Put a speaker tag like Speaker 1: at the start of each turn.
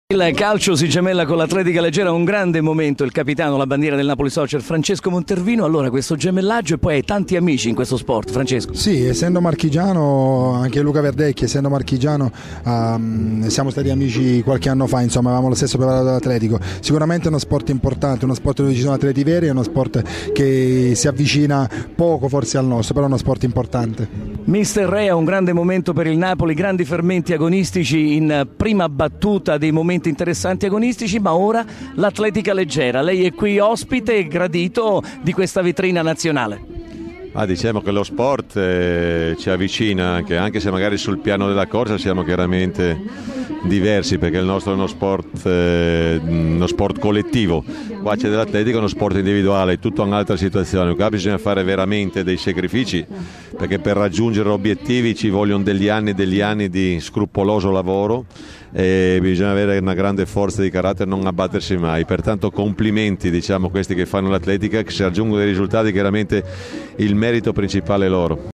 Speaker 1: Il calcio si gemella con l'atletica leggera, un grande momento, il capitano, la bandiera del Napoli Social, Francesco Montervino. Allora questo gemellaggio, e poi hai tanti amici in questo sport, Francesco.
Speaker 2: Sì, essendo marchigiano, anche Luca Verdecchi, essendo marchigiano, siamo stati amici qualche anno fa, insomma avevamo lo stesso preparato dell'atletico. Sicuramente è uno sport importante, uno sport dove ci sono atleti veri, è uno sport che si avvicina poco forse al nostro, però è uno sport importante.
Speaker 1: Mister Rea, un grande momento per il Napoli, grandi fermenti agonistici in prima battuta, dei momenti interessanti agonistici, ma ora l'atletica leggera. Lei è qui ospite e gradito di questa vetrina nazionale.
Speaker 3: Diciamo che lo sport ci avvicina, anche se magari sul piano della corsa siamo chiaramente diversi, perché il nostro è uno sport collettivo. Qua c'è dell'atletica, uno sport individuale, tutto un'altra situazione. Qua bisogna fare veramente dei sacrifici, perché per raggiungere obiettivi ci vogliono degli anni di scrupoloso lavoro, e bisogna avere una grande forza di carattere, non abbattersi mai. Pertanto complimenti, diciamo, questi che fanno l'atletica, che si raggiungono dei risultati, chiaramente il merito principale è loro.